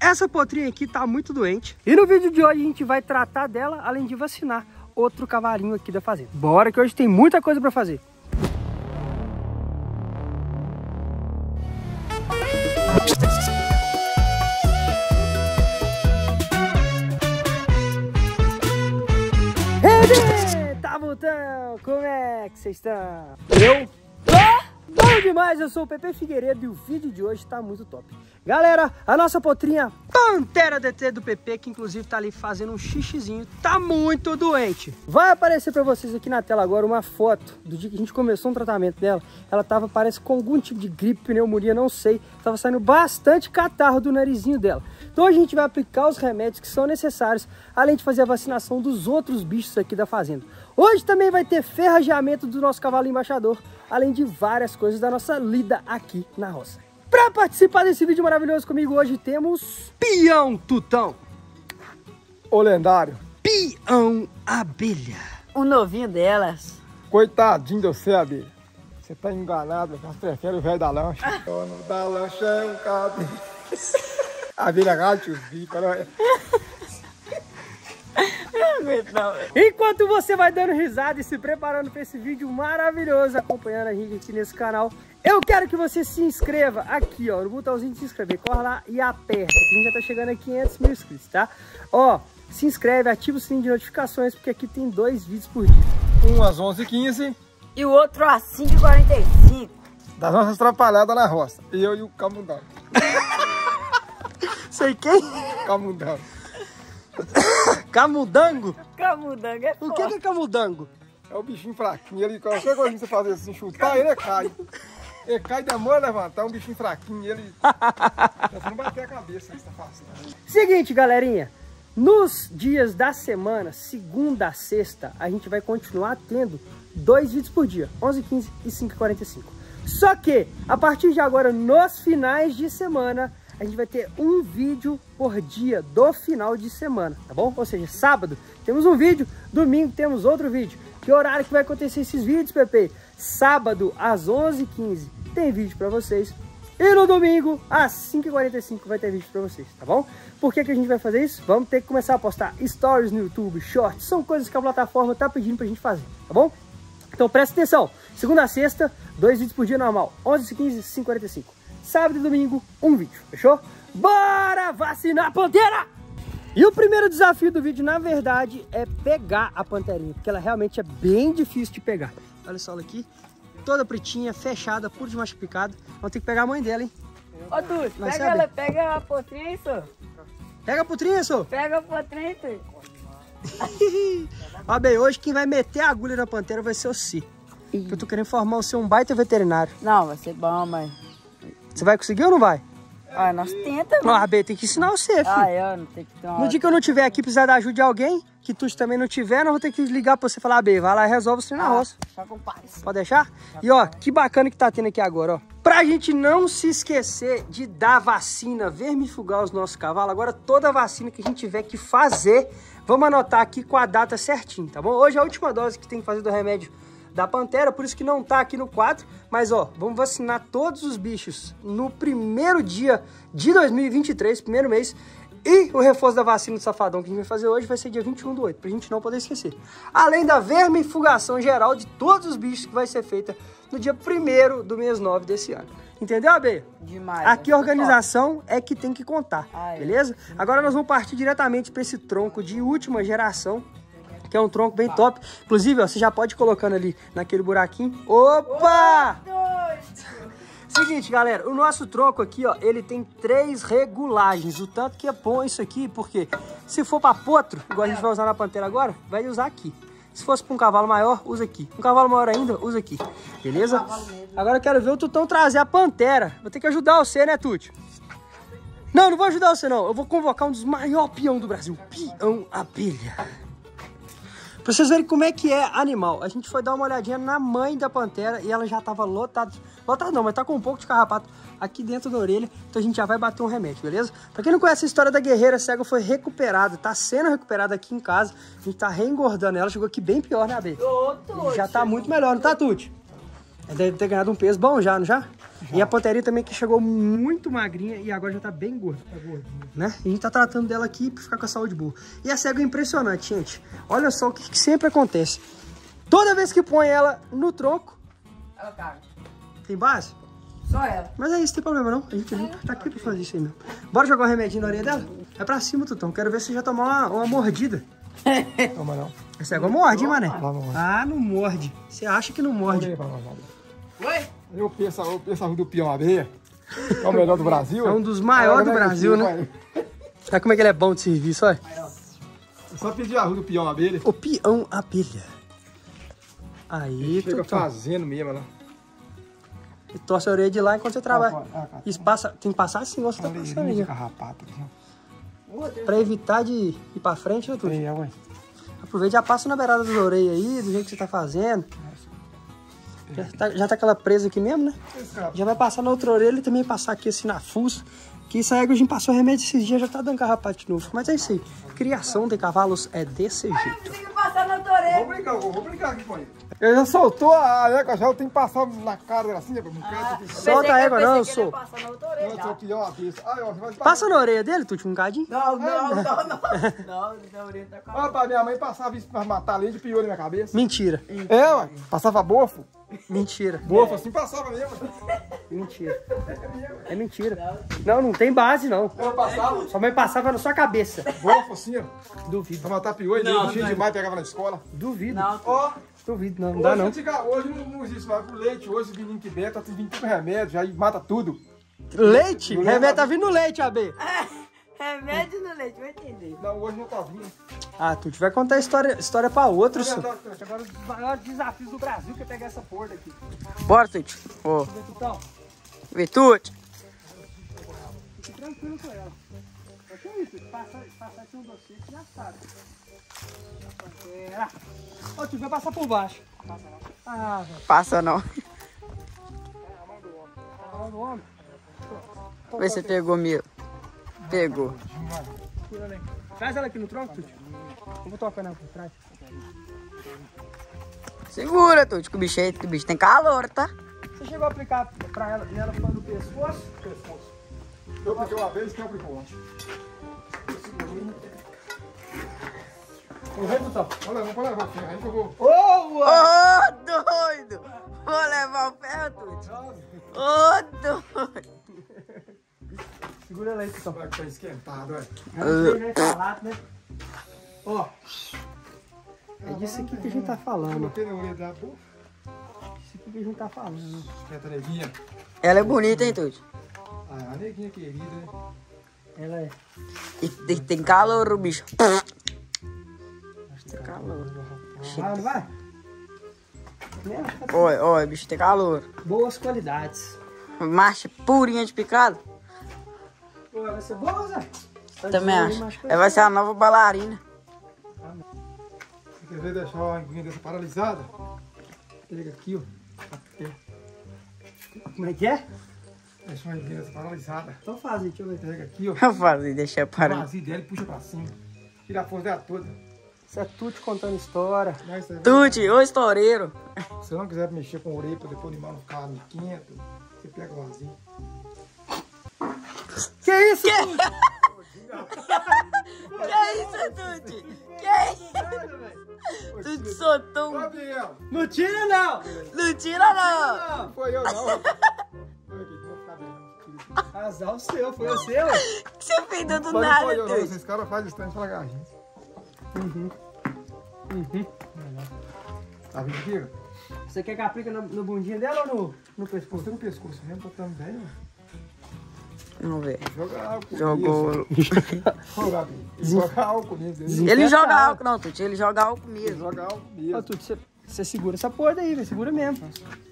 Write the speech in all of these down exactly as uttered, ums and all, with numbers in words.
essa potrinha aqui tá muito doente. E no vídeo de hoje a gente vai tratar dela, além de vacinar outro cavalinho aqui da fazenda. Bora que hoje tem muita coisa pra fazer. Tá voltando? Como é que vocês estão? Eu tô bom demais, eu sou o Pepe Figueiredo e o vídeo de hoje tá muito top. Galera, a nossa potrinha Pantera D T do Pepe, que inclusive tá ali fazendo um xixizinho, tá muito doente. Vai aparecer pra vocês aqui na tela agora uma foto do dia que a gente começou um tratamento dela. Ela tava, parece, com algum tipo de gripe, pneumonia, não sei. Tava saindo bastante catarro do narizinho dela. Então a gente vai aplicar os remédios que são necessários, além de fazer a vacinação dos outros bichos aqui da fazenda. Hoje também vai ter ferrageamento do nosso cavalo embaixador, além de várias coisas da nossa lida aqui na roça. Para participar desse vídeo maravilhoso comigo hoje temos Peão Tutão, o lendário Peão Abelha, o novinho delas. Coitadinho de você, Abelha. Você tá enganado, mas prefere o velho da lancha. O dono da lancha é um cabeça. A Abelha gate os bicos, né? Enquanto você vai dando risada e se preparando para esse vídeo maravilhoso, acompanhando a gente aqui nesse canal, eu quero que você se inscreva aqui, ó, no botãozinho de se inscrever. Corre lá e aperta, que a gente já tá chegando a quinhentos mil inscritos, tá? Ó, se inscreve, ativa o sininho de notificações, porque aqui tem dois vídeos por dia. Um às onze e quinze e o outro às cinco e quarenta e cinco. Das nossas atrapalhadas na roça. Eu e o Camundão. Sei quem? Camundão. Camudango? Camudango é O que é camudango? É o bichinho fraquinho. Ele, qualquer coisa que você fazer assim, chutar, ele cai. Ele cai, demora a levantar, é um bichinho fraquinho. Ele... Você não bater a cabeça, isso tá fácil. Seguinte, galerinha. Nos dias da semana, segunda a sexta, a gente vai continuar tendo dois vídeos por dia. onze, quinze e cinco e quarenta e cinco. Só que, a partir de agora, nos finais de semana, a gente vai ter um vídeo por dia do final de semana, tá bom? Ou seja, sábado temos um vídeo, domingo temos outro vídeo. Que horário que vai acontecer esses vídeos, Pepe? Sábado, às onze e quinze, tem vídeo pra vocês. E no domingo, às cinco e quarenta e cinco, vai ter vídeo pra vocês, tá bom? Por que que a gente vai fazer isso? Vamos ter que começar a postar stories no YouTube, shorts. São coisas que a plataforma tá pedindo pra gente fazer, tá bom? Então presta atenção. Segunda a sexta, dois vídeos por dia normal. onze, quinze e cinco e quarenta e cinco. Sábado e domingo, um vídeo, fechou? Bora vacinar a pantera! E o primeiro desafio do vídeo, na verdade, é pegar a panterinha, porque ela realmente é bem difícil de pegar. Olha só ela aqui, toda pretinha, fechada, pura de macho picado. Vamos ter que pegar a mãe dela, hein? Ô, Tuxo, pega ela, pega a potrinha, isso. Pega a potrinha, só. Pega a potrinha, isso. Ó, bem, hoje quem vai meter a agulha na pantera vai ser o Si. Eu tô querendo formar o seu um baita veterinário. Não, vai ser bom, mãe. Você vai conseguir ou não vai? Ah, nós tentamos. Não, a B tem que ensinar você, filho. Ah, eu não tenho que ter uma... No dia que eu não tiver aqui, precisar da ajuda de alguém, que tu também não tiver, nós vamos ter que ligar pra você e falar, A B, vai lá e resolve isso na roça. Só com paz. Pode deixar? E ó, que bacana que tá tendo aqui agora, ó. Pra gente não se esquecer de dar vacina, vermifugar os nossos cavalos, agora toda vacina que a gente tiver que fazer, vamos anotar aqui com a data certinho, tá bom? Hoje é a última dose que tem que fazer do remédio da pantera, por isso que não tá aqui no quadro, mas ó, vamos vacinar todos os bichos no primeiro dia de dois mil e vinte e três, primeiro mês, e o reforço da vacina do Safadão que a gente vai fazer hoje vai ser dia vinte e um do oito, pra gente não poder esquecer. Além da vermifugação geral de todos os bichos que vai ser feita no dia primeiro do mês nove desse ano. Entendeu, Abelha? Demais. Aqui a organização é que tem que contar, Ai, beleza? Agora nós vamos partir diretamente para esse tronco de última geração, que é um tronco bem top. Inclusive, ó, você já pode ir colocando ali naquele buraquinho. Opa! Seguinte, galera, o nosso tronco aqui, ó, ele tem três regulagens. O tanto que é bom isso aqui, porque se for para potro, igual a gente vai usar na pantera agora, vai usar aqui. Se fosse para um cavalo maior, usa aqui. Um cavalo maior ainda, usa aqui. Beleza? Agora eu quero ver o Tutão trazer a pantera. Vou ter que ajudar você, né, Tuti? Não, não vou ajudar você, não. Eu vou convocar um dos maiores peão do Brasil. Peão Abelha. Pra vocês verem como é que é animal. A gente foi dar uma olhadinha na mãe da pantera e ela já tava lotada. Lotada não, mas tá com um pouco de carrapato aqui dentro da orelha. Então a gente já vai bater um remédio, beleza? Pra quem não conhece a história da guerreira, essa égua foi recuperada. Tá sendo recuperada aqui em casa. A gente tá reengordando ela. Chegou aqui bem pior, né, Abê? Já tá muito melhor, não tá, Tuti? Ela deve ter ganhado um peso bom já, não já? Já. E a Panterinha também que chegou muito magrinha e agora já tá bem gorda. Tá gordinho. Né? E a gente tá tratando dela aqui pra ficar com a saúde boa. E a cega é impressionante, gente. Olha só o que, que sempre acontece. Toda vez que põe ela no tronco... Ela caga. Tem base? Só ela. Mas é isso, não tem problema não. A gente limpa, tá aqui pra fazer isso aí mesmo. Bora jogar um remedinho na orelha dela? É pra cima, Tutão. Quero ver se já tomou uma, uma mordida. Toma não. Essa égua morde, hein, mané? Lá não morde. Ah, não morde. Você acha que não morde? Oi? Eu penso, eu penso a rua do Peão Areia. É o melhor do Brasil. É um dos maiores do Brasil, né? Olha como é que ele é bom de serviço, olha. Eu só pedi a rua do Peão Abelha. O peão abelha. Aí, Fica Tutão. fazendo mesmo, né? E torce a orelha de lá enquanto você trabalha. Ah, ah, ah. Isso passa, tem que passar assim, você tá Uma passando leirinha aí. de carrapato. Pra evitar de ir pra frente, né, Tuti? É, ué. Aproveita e já passa na beirada das orelhas aí, do jeito que você tá fazendo. Já tá, já tá aquela presa aqui mesmo, né? Já vai passar na outra orelha e também passar aqui assim na fuça. Que isso aí que a gente passou remédio esses dias, já tá dando carrapato de novo. Mas é isso aí. Criação de cavalos é desse jeito. Tem que passar na tua orelha. Vou brincar, vou, vou brincar aqui com ele. Ele já soltou a égua, já eu tenho que passar na cara dela assim, né? Não Ah, cansa. Solta a égua não, eu sou. passar na outra Eu orelha. sou o pior desse. Ah, ó, você vai Passa na orelha dele, Tuti, um bocadinho. Não, não, não, não. Não, na orelha tá com a... Olha, pra minha mãe passava isso pra matar além de pior na minha cabeça. Mentira. É, ué. Passava bofo. Mentira. Bofo assim passava mesmo. Mentira. É mentira. Não, não tem base, não. Eu passava Sua mãe passava na sua cabeça. bofo assim, ó. Duvido. Pra matar pior e Não, dele, cheio não. demais, pegava na escola. Duvido. Não, Ó, Duvido, não. Não hoje, dá, não. antiga- hoje não, não existe mais pro leite. Hoje os meninos que bebem, tá vindo tudo remédio, já mata tudo. Leite? Remédio tá vindo leite, A B. remédio no leite, vai entender. Não, hoje não tá vindo. Ah, Tuti, vai contar a história, história pra outros. É só. verdade, Tati, agora os maiores desafios do Brasil que é pegar essa porra daqui. Bora, Tuti. Ô, Então, vê, Tuti. fique tranquilo com ela. Só que é isso, passar, passar aqui um doce, você já sabe. É. Ô, Tuti, vai passar por baixo. Passa não. Ah, velho. Passa não. A mão do homem. Vê se pegou mesmo. Pegou. Tira ela aí. Traz ela aqui no tronco, Tuti. Vamos tocar nela por trás. Segura, Tuti, que o bicho aí, que o bicho tem calor, tá? Você chegou a aplicar pra ela, nela foi no pescoço? Pescoço. Eu apliquei uma vez, quem aplicou ontem? O rei do top. Olha, não pode levar o ferro, aí que eu vou. Ô, Ô, doido! Vou levar o ferro, Tuti. Ô, doido! segura ela aí, Tutão. Vai que tá esquentado, é. Não sei, né? Falado, né? Ó. É disso aqui que a gente tá falando. Coloquei na orelha da boca. Isso aqui que a gente tá falando. Esquenta, neguinha. Ela é bonita, hein, Tuti? Ah, a neguinha querida, né? Ela é. E tem, tem calor, o bicho. Tem calor. Ah, não vai? Olha, olha, bicho tem calor. Boas qualidades. Marcha purinha de picado. Pô, vai ser boa, Zé? Tá Também dizendo aí, acho. mas coisa- Ela vai ser a nova bailarina. Você quer ver deixar a linguinha dessa paralisada? Pega aqui, ó. Como é que é? Deixa uma linguinha dessa paralisada. Então faz aí, deixa eu ver. Pega aqui, ó. Eu falei, deixa O para. vazio dela e puxa pra cima. Tira a força dela toda. Isso é Tuti contando história. Mas, se Tuti, ô estoureiro. você não quiser mexer com a orelha pra depois o animal não ficar quente, você pega o vazio. Que isso, Tuti? Que isso, Tuti? Que isso? Tuti soltou Ô, um... Biel! Não tira, não! Não tira, não. Não foi eu, não. rapaz. Olha aqui, não vou ficar bem, não. Azar o seu, foi o seu. Que você fez do Mas não nada, foi eu, não. Tuti. Esses caras fazem isso, tem que a gente. Uhum. Uhum. Tá vendo aqui? Você quer que aplique no, no bundinho dela ou no, no pescoço? Cortando o pescoço mesmo, botando bem, ó. Vamos ver. Joga álcool. Jogou. Isso. Joga, joga álcool mesmo. Ele Ele joga álcool, não, Tuti. Ele joga álcool mesmo. joga álcool Ó, mesmo. Tuti, você, você segura essa porra daí, velho. Segura mesmo.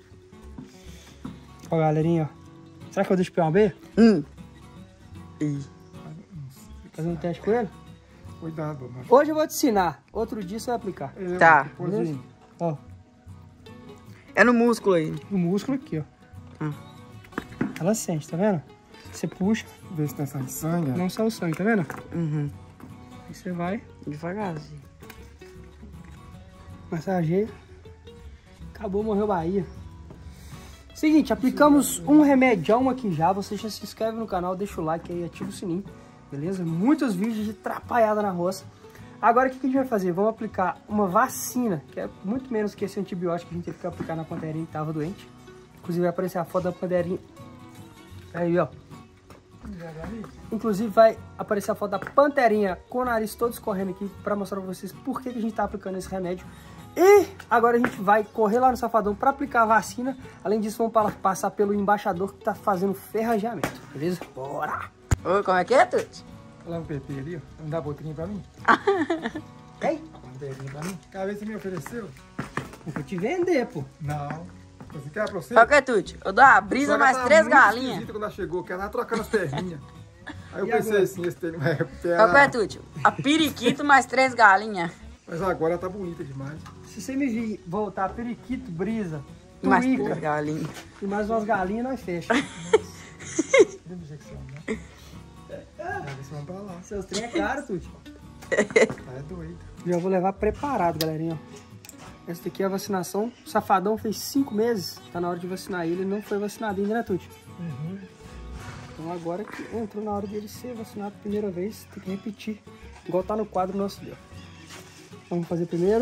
Ó, galerinha, ó. Será que eu deixo o P um B? Hum. Ih. Fazer um teste com ele? Cuidado, mano. Hoje eu vou te ensinar. Outro dia você vai aplicar. É, Tá. depois- Ó, É no músculo aí. o músculo aqui, ó. Hum. Ela sente, tá vendo? Você puxa, Vê se tem sangue de sangue. não sai o sangue, tá vendo? Uhum. Aí você vai, Devagarzinho. massageia. Acabou, morreu Bahia. Seguinte, aplicamos um remedião aqui já. Você já se inscreve no canal, deixa o like aí, ativa o sininho. Beleza? Muitos vídeos de trapalhada na roça. Agora o que a gente vai fazer? Vamos aplicar uma vacina, que é muito menos que esse antibiótico que a gente teve que aplicar na panterinha que estava doente. Inclusive vai aparecer a foto da panterinha. Aí, ó. Inclusive vai aparecer a foto da panterinha com o nariz todo escorrendo aqui para mostrar para vocês por que, que a gente está aplicando esse remédio. E agora a gente vai correr lá no Safadão para aplicar a vacina. Além disso, vamos passar pelo embaixador que está fazendo ferrageamento. Beleza? Bora! Ô, como é que é, Tuti? Olha o P P ali, ó. Não dá botrinha pra mim? Ei? Não dá botrinha pra mim? Cada vez você me ofereceu? Eu vou te vender, pô. Não. Você quer pra você? Qual que é, Tuti? Eu dou uma brisa mais três galinhas. Quando ela chegou, que ela tava trocando as perninhas. Aí eu E pensei agora? assim, esse tem vai Qual recuperar. que é, Tuti? A periquito mais três galinhas. Mas agora ela tá bonita demais. Se você me vir voltar periquito, brisa, Mais três tuíca galinhas. e mais umas galinhas, nós fechamos. Deu injeção, né? Agora você vai pra lá. Seus trem é caro, Tuti. Tá é doido. Já vou levar preparado, galerinha. Ó. Essa daqui é a vacinação. O Safadão fez cinco meses. Tá na hora de vacinar ele. Ele não foi vacinado ainda, né, Tuti? Uhum. Então agora que entrou na hora dele ser vacinado a primeira vez, tem que repetir. Igual tá no quadro nosso ali, ó. Vamos fazer primeiro.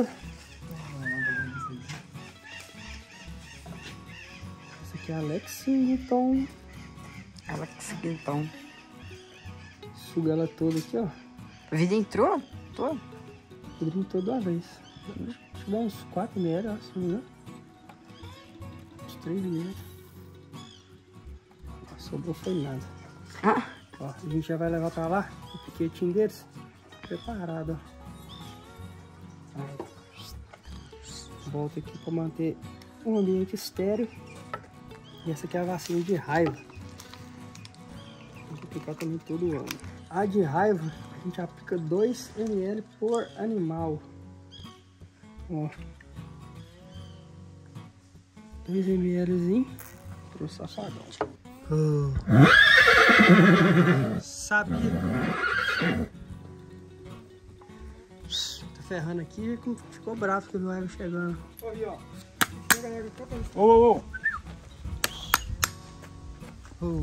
Essa aqui é a Lexington. Ela que seguiu então. Suga ela toda aqui, ó. A vida entrou? Tô. Pedrinho todo de uma vez. Acho que dá uns quatro mililitros, se não me engano. Uns três mililitros. Sobrou foi nada. Ah. Ó, a gente já vai levar pra lá o piquetinho deles. Preparado, ó. Volta aqui para manter um ambiente estéreo. E essa aqui é a vacina de raiva. Vou aplicar também todo ano. A de raiva a gente aplica dois mililitros por animal. Ó. dois mililitros pro Safadão. Oh. Sabia. Tô ferrando aqui, ficou bravo que eu vi o Ego chegando. Ali, ó. Chega, nega, cá pra Ô, ô, ô. Oh.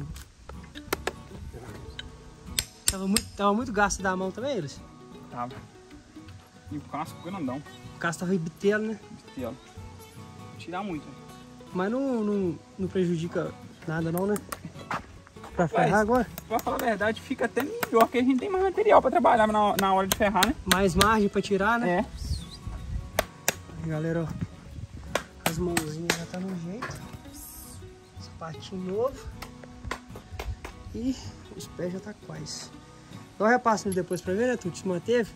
Tava muito, tava muito gasto da mão também, eles? Tava. E o casco grandão. O casco tava bitelo, né? Bestial. Tirar muito. Mas não, não, não prejudica nada não, né? Pra ferrar Mas, agora? pra falar a verdade, fica até melhor, que a gente tem mais material pra trabalhar na, na hora de ferrar, né? Mais margem pra tirar, né? É. Aí, galera, ó. As mãozinhas já tá no jeito. Sapatinho novo. E os pés já tá quase. Dá um repasso depois pra ver, né, Tuti? Se manteve.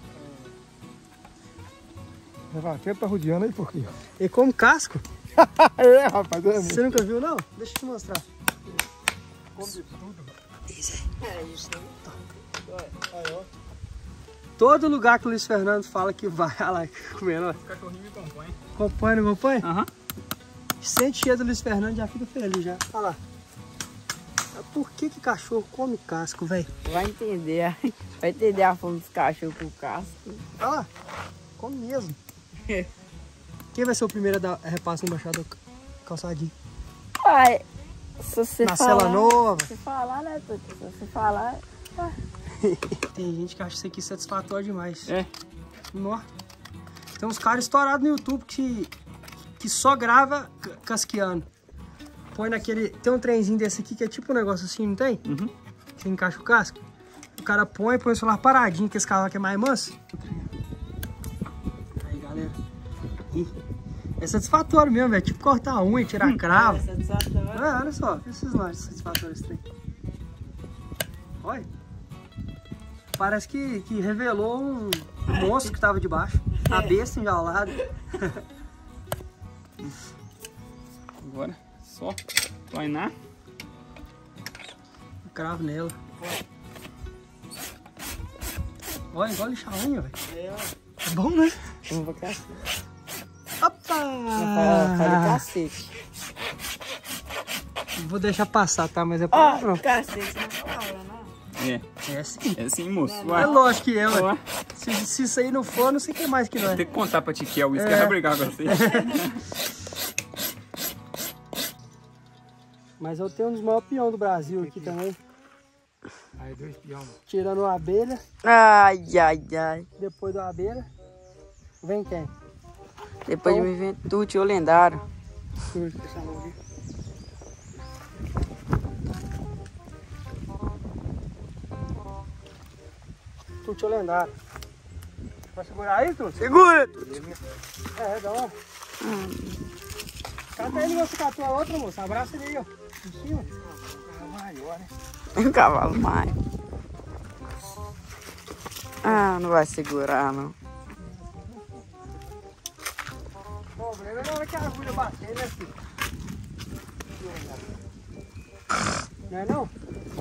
Vai até tá rodeando aí por quê? E como casco? É, rapaz, é Você nunca viu, não? Deixa eu te mostrar. Come de tudo. É isso, né? Aí, ó. Todo lugar que o Luiz Fernando fala que vai, olha lá, comendo, ó. Os cachorrinhos me acompanham. Acompanha, não acompanha? Aham. Sente cheiro do Luiz Fernando, já fica feliz, já. Olha lá. Por que que cachorro come casco, velho? Vai entender. Vai entender a fome dos cachorros com o casco. Olha lá. Come mesmo. Quem vai ser o primeiro a dar repasso no embaixador calçadinho? Pai, se você Na falar... cela nova. Se falar, né, Tuti? Se você falar... Ah. Tem gente que acha isso aqui satisfatório demais. É. Nossa. Tem uns caras estourados no YouTube que, que só grava casqueando. Põe naquele... Tem um trenzinho desse aqui que é tipo um negócio assim, não tem? Uhum. Você encaixa o casco. O cara põe e põe o celular paradinho, que esse cavalo aqui é mais manso. Aí, galera. Ih, é satisfatório mesmo, velho. Tipo cortar a unha, tirar cravo. É satisfatório. É, olha só. Esses lanches satisfatórios que tem. Olha. Parece que, que revelou um monstro que tava debaixo. A besta enjaulada. Agora, só plainar. Um cravo nela. Olha, igual lixar a unha, velho. É, É bom, né? vamos pra cacete. Opa! Falei cacete. Vou deixar passar, tá? Mas é Ó, pra não. cacete não fala, não. É. É sim. É sim, moço. É Ué. lógico que é, ué. Ué. Se, se isso aí não for, não sei o que mais que não é. Tem que contar pra Tiquel, isso É. que ela vai brigar com você. Mas eu tenho um dos maiores peões do Brasil aqui também. Aí dois peão. Tirando a abelha. Ai, ai, ai. Depois da abelha, vem quem? Depois de me ver Tuti, o lendário. Deixa eu deixar a mão aqui. Tuti o lendário. Vai segurar aí, Tuti? Segura! É, dá uma. Hum. Cata ele, você catou a outra, moça. Abraça ele aí, ó. Em cima. É maior, né? Um cavalo mais. Ah, não vai segurar, não. O problema é na hora que a agulha bater, né, filho? Não é não?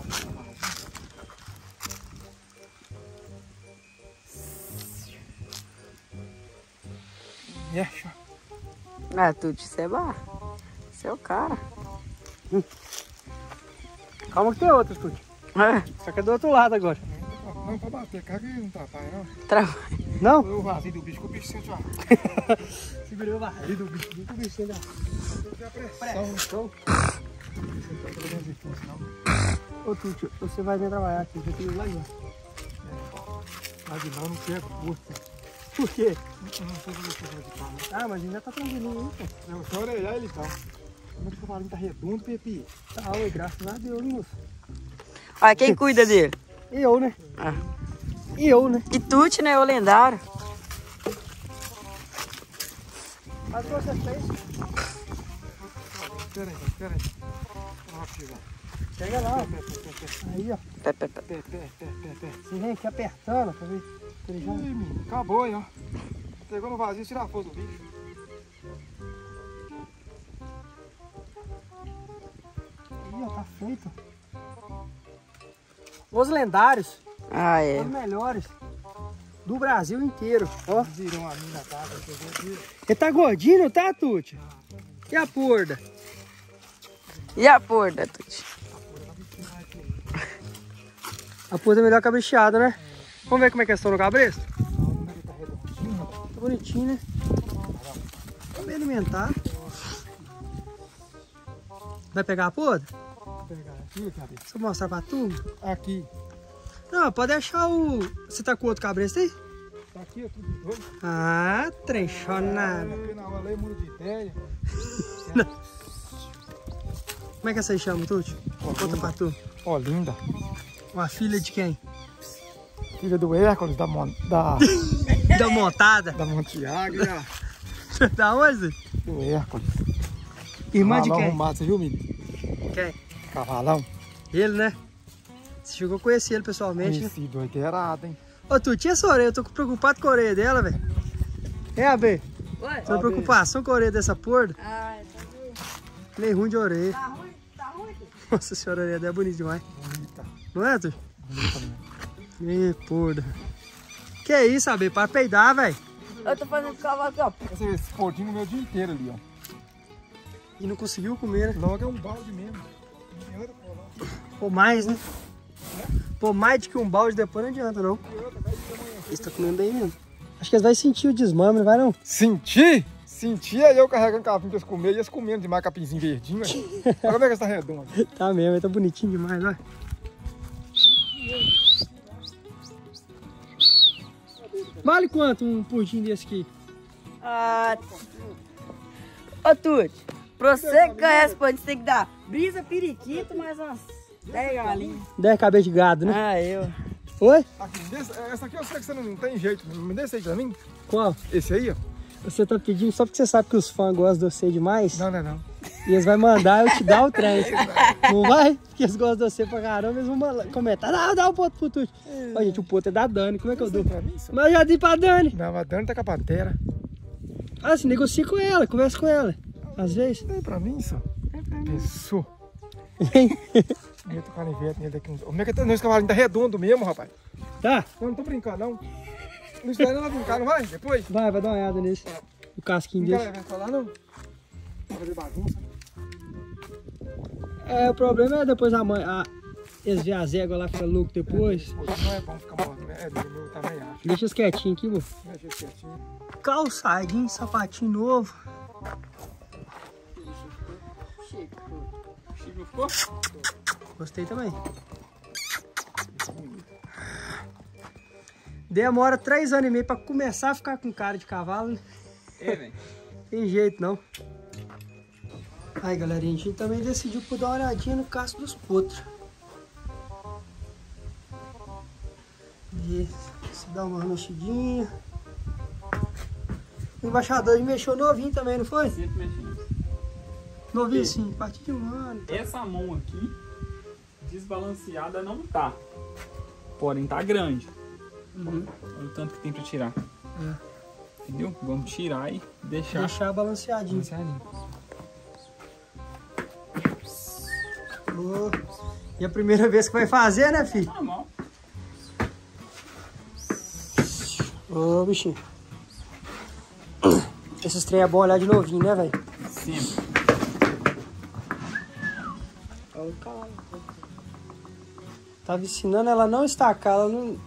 Mexa. Ah, Tuti, você é bar. Você é o cara. Hum. Calma que tem outra, Tuti. É. Só que é do outro lado agora. Não, pra bater, cara, que não atrapalha, não. Tra... Não? Eu vazio do bicho, que o bicho sente uma... Segurei o vazio do bicho. Do bicho ainda. Tem a pressão. Pressão. Não tô fazendo resistência, não. Ô, Tuti, você vai vir trabalhar aqui. Já tem lá aí, ó. Mas não, não pego força. Por quê? Não, não sei se eu vou de carro. Ah, mas ele já tá tranquilinho aí, pô. Eu só orelhar ele então. Como é que o cavalinho tá redondo, Pepe? Tá, ué, graças a Deus, moço. Olha, quem cuida dele? Eu, né? Ah. Eu, né? E Tuti, né? O lendário. Mas o que você fez? Espera aí, espera aí. Não vai precisar. Pega lá, ó. Pé, pé, pé, pé. Aí, ó. Pé, pé, pé. Pé, pé, pé, pé, pé. Você vem aqui apertando pra ver. Ele já... Ih, menino, acabou aí, ó. Pegou no vazio, tira a força do bicho. Aí, ó, tá feito. Os lendários, Ah, é. os melhores do Brasil inteiro, ó. Virou uma mina d'água, pegou aqui. Ele tá gordinho, não tá, Tuti? E a porda? E a porra, Tuti? A porda é melhor caprichada, né? Vamos ver como é que é estão no cabresto? Tá redondinho, rapaz. Tá bonitinho, né? Tá bem alimentado. Vai pegar a porda? Vou pegar aqui, cadê? Deixa eu mostrar pra tu. Aqui. Não, pode deixar o... Você tá com outro cabresto aí? Tá aqui, ó, tudo de doido. Ah, trenchonado. Aqui na hora, lei, mundo de ideia. Como é que essa aí chama, Tuti? Conta pra tu. Ó, linda. Uma filha de quem? Filha do Hércules, da, Mon... da... Da montada. da Montiago, né? Da onde? Do Hércules. Irmã de Cavalão quem? arrumado, você viu, menino? Quem? Cavalão. Ele, né? Você chegou a conhecer ele pessoalmente, né? Conheci, doideirado, hein? Ô, tu tinha essa orelha, eu tô preocupado com a orelha dela, velho. É, A B? Oi? Tô preocupação com a orelha dessa porra. Ai, tá ruim. Meio ruim de orelha. Tá ruim? Tá ruim? Nossa senhora, a orelha dela é bonita demais. Bonita. Não é, tu? Bonita mesmo. Ih, porra. Que é isso, A B? Para peidar, velho. Eu tô fazendo cavalo aqui, ó. Você vê esse portinho no meu dia inteiro ali, ó. E não conseguiu comer, né? Logo é um balde mesmo. Não tem outra coisa, não. Pô, mais, né? Pô, mais do que um balde depois não adianta, não. Eles tá comendo bem mesmo. Acho que eles vão sentir o desmame, não vai não? Sentir? Sentir aí eu carregando capim pra eles comerem e eles comendo demais capinzinho verdinho, velho. Olha como é que eles tá redondo. Tá mesmo, ele tá bonitinho demais, olha. Vale quanto um pudim desse aqui? Ah, ô, Tuti, pra você ganhar esse pão, você tem que dar brisa, periquito, mais umas dez galinhas. dez cabeças de gado, né? Ah, eu. Oi? Aqui, desse, essa aqui eu sei que você não tem jeito. Me dê esse aí pra mim. Qual? Esse aí, ó. Você tá pedindo só porque você sabe que os fãs gostam de você demais? Não, não é não. E eles vão mandar eu te dar o trem. Não vai? Porque eles gostam de você pra caramba, eles vão mandar- comentar. Não, dá o ponto pro Tuti. Ó, gente, o ponto é da Dani. Como é que eu dou? Pra mim, só. Mas eu já dei pra Dani. Não, a Dani tá com a pantera. Ah, você negocia com ela, conversa com ela. Às vezes. Dá pra mim, só. Pensou. Eu tô com a canivete nele daqui uns... Como é que tá? Esse cavalinho tá redondo mesmo, rapaz. Tá? Eu não tô brincando, não. Não espera ela brincar, não vai? Depois? Vai, vai dar uma olhada nesse. O casquinho Não desse. quer falar, não? Vai fazer bagunça. É, o problema é depois a mãe. A... Eles vêem as éguas lá, fica louco depois. Não é bom ficar morto, né? É do meu também acho. Deixa eles quietinhos aqui, moço. Deixa esse quietinho. Calçadinho, sapatinho novo. Chique Não ficou? Gostei também. Demora três anos e meio pra começar a ficar com cara de cavalo, né? É, velho. Tem jeito, não. Aí, galerinha, a gente também decidiu por dar uma olhadinha no casco dos potros. E se dá uma mexidinha. O embaixador mexeu novinho também, não foi? Sempre mexendo. Novinho sim, a partir de um ano. Essa mão aqui, desbalanceada não tá. Porém, tá grande. Uhum. Olha o tanto que tem pra tirar. É. Entendeu? Vamos tirar e deixar. Deixar balanceadinho. balanceadinho. Oh. E a primeira vez que vai fazer, né, filho? Normal. Ô, bichinho. Esses trem é bom olhar de novinho, né, velho? Sempre. Olha o cara. Tava ensinando ela não estacar, ela não...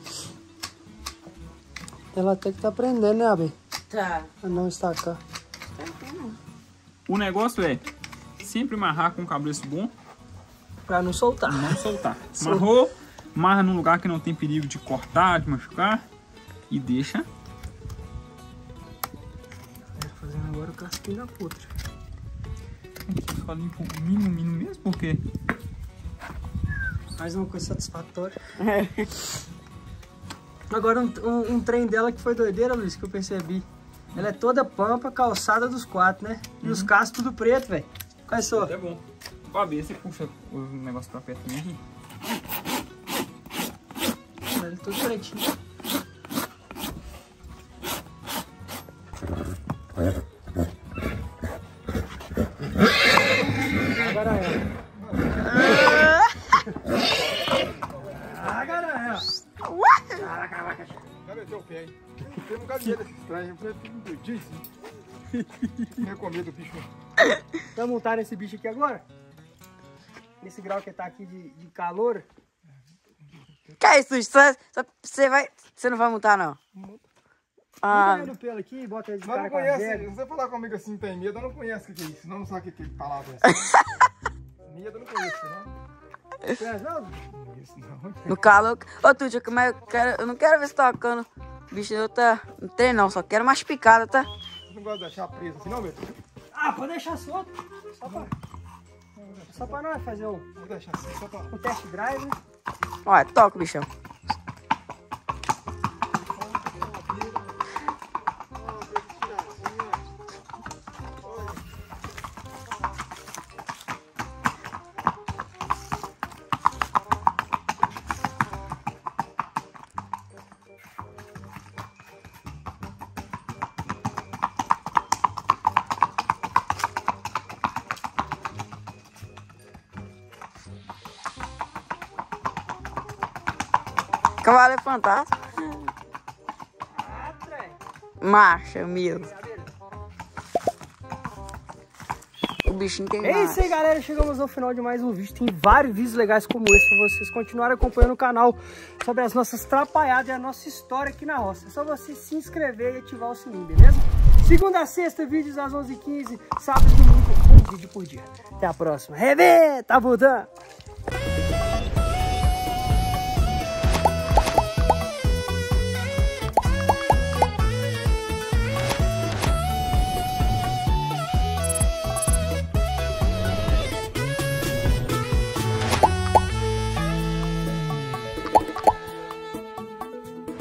Ela até que tá aprendendo, né, Abel? Tá. A não estacar. O negócio é sempre amarrar com um cabeço bom, Pra não soltar. não soltar. Amarrou, amarra num lugar que não tem perigo de cortar, de machucar e deixa. Fazendo agora o casquinho da putra. Aqui, só limpa o mínimo, mínimo mesmo, porque Mais uma coisa satisfatória. Agora um, um, um trem dela que foi doideira, Luiz, que eu percebi. Ela é toda pampa, calçada dos quatro, né? E uhum. os cascos tudo preto, velho. Qual é só? É bom. Ó, ver se puxa o negócio pra perto também aqui. Ele é todo pretinho. Agora é. Ah, garanha. Cara, eu pé, hein? Tem um galinheiro desse estranho, eu fico doidinho assim. Não é comer do bicho. Vamos montar nesse bicho aqui agora? Nesse grau que tá aqui de, de calor. Que é isso, só, só você vai. Você não vai montar, não? Ah. Bota ele pelo aqui, bota ele de Mas cara não conhece, com se você falar comigo assim, tem medo, eu não conheço o que é isso. Não, não sabe o que é palavra é essa. Medo eu não conheço, não. Conhece não? Não conheço, não. No calor. Ô, Tuti, mas eu, quero, eu não quero ver você tocando. Bicho, eu tá. Não tem não, só quero mais picada, tá? Você não gosta de deixar preso assim, não, Beto? Ah, pode deixar solto. Só pra, só pra nós fazer um, Vou deixar assim, só pra... um test drive, né? Olha, toca, bichão. Cavalo é fantástico. Ah, trem. Marcha, meu. O bichinho tem É isso aí, galera. Chegamos ao final de mais um vídeo. Tem vários vídeos legais como esse pra vocês continuarem acompanhando o canal sobre as nossas trapalhadas e a nossa história aqui na roça. É só você se inscrever e ativar o sininho, beleza? Segunda a sexta, vídeos às onze e quinze. Sábado e domingo, um vídeo por dia. Até a próxima. Rebenta, Budã!